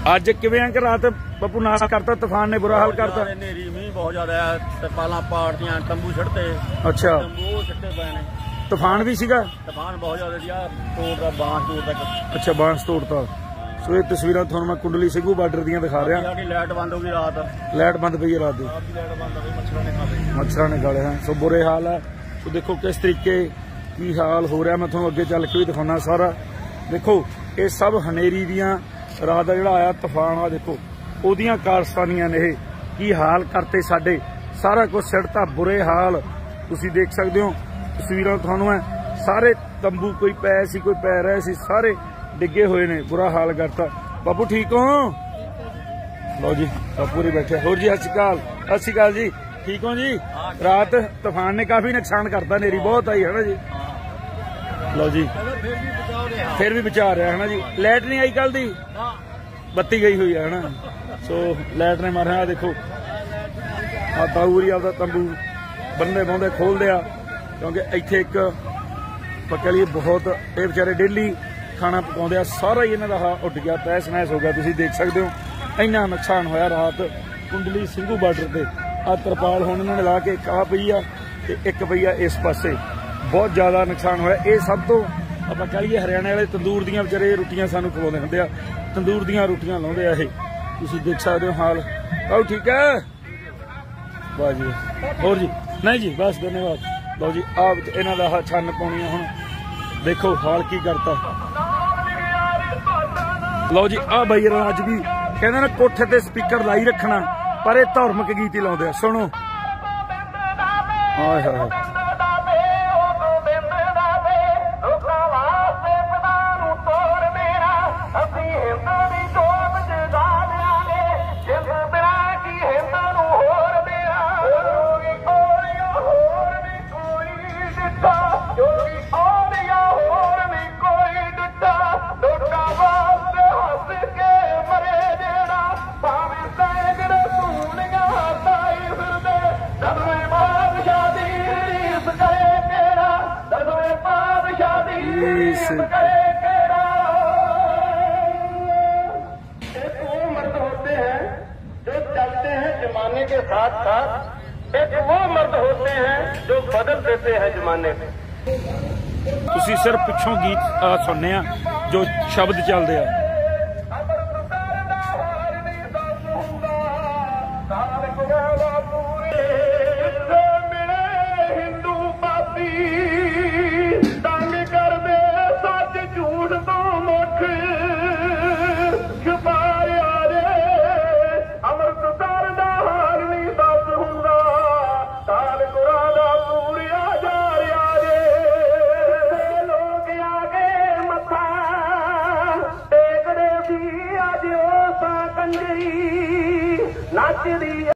अज किवें कि रात पप्पू नाश करता, तूफान ने बुरा हाल करता। नेरी मीह बहुत ज्यादा है, तरपालां पाड़दियां, तंबू छड़ते। अच्छा, तंबू छट्टे पे ने। तूफान भी सीगा? तूफान बहुत ज्यादा दिया, तोड़दा बांस तोड़ तक। अच्छा, बांस तोड़ता। सो ये तस्वीरां तुहानूं मैं कुंडली सिंघू बार्डर दियां दिखा रहा। साडी लाइट बंद हो गई रात। लाइट बंद पई रात दी, मच्छरां ने खाले हैं। सो बुरे हाल है। तो देखो किस तरीके की हाल हो रहा, मैं तुहानूं अगे चल के भी दिखाना सारा। देखो ये सब हनेरी दियां रात का जिहड़ा आया तूफान, आ देखो ओदियां कारस्तानियां ने की हाल करते साडे, सारा कुछ सिड़ता, बुरे हाल तुसीं देख सकते हो। तस्वीरां तुहानूं है, सारे तंबू कोई पै सी कोई पै रहे सी, सारे डिगे हुए ने, बुरा हाल करता। बापू ठीक हो? लो जी बापू ही बैठे। होर जी सत श्री अकाल जी, ठीक हो जी? रात तूफान ने काफी नुकसान करता, नेरी बहुत आई है ना जी। लो जी फिर भी बचा रहा है ना जी। लाइट नहीं आई कल दी, बत्ती गई हुई है ना। सो लाइट ने मारा। देखो आ ताऊरी आपका तंबू बन्ने बौंदे खोल दिया, क्योंकि इत्थे एक कह लीए बहुत ये बेचारे डेली खाना पकाउंदे आ, सारा ही इन्हां दा उड गया, तहस नहस हो गया। तुसीं देख सकते हो इन्ना नुकसान होया रात कुंडली सिंघू बार्डर से। आ तरपाल हुण इन्होंने ला के एक आ पई आ ते एक पई आ इस पासे, बहुत ज्यादा नुकसान होया। ये सब तो ਆਪਾਂ कह लीए हरियाणे वाले तंदूर दियां बेचारे रोटियां सानू खवाउंदे हुंदे आ, तंदूर दियां रोटियां लाउंदे आ। ये तुसीं देख सकते हो हाल। आओ ठीक है, वाह जी। होर जी नहीं जी बस धन्यवाद। लो जी आप इन्हां दा छन्न पाउणी आ, हुण देखो हाल की करता। लो जी आ बई राज भी कहंदे ने कोठे ते स्पीकर लाई रखना, पर ये धार्मिक गीत ही लाउंदे आ। सुनो हाय हाय। मर्द होते हैं जो चलते हैं जमाने के साथ साथ, एक वो मर्द होते हैं जो बदल देते हैं जमाने को। तुसी सिर्फ पिछों गीत सुनने आ जो शब्द चलते हैं। नाच दी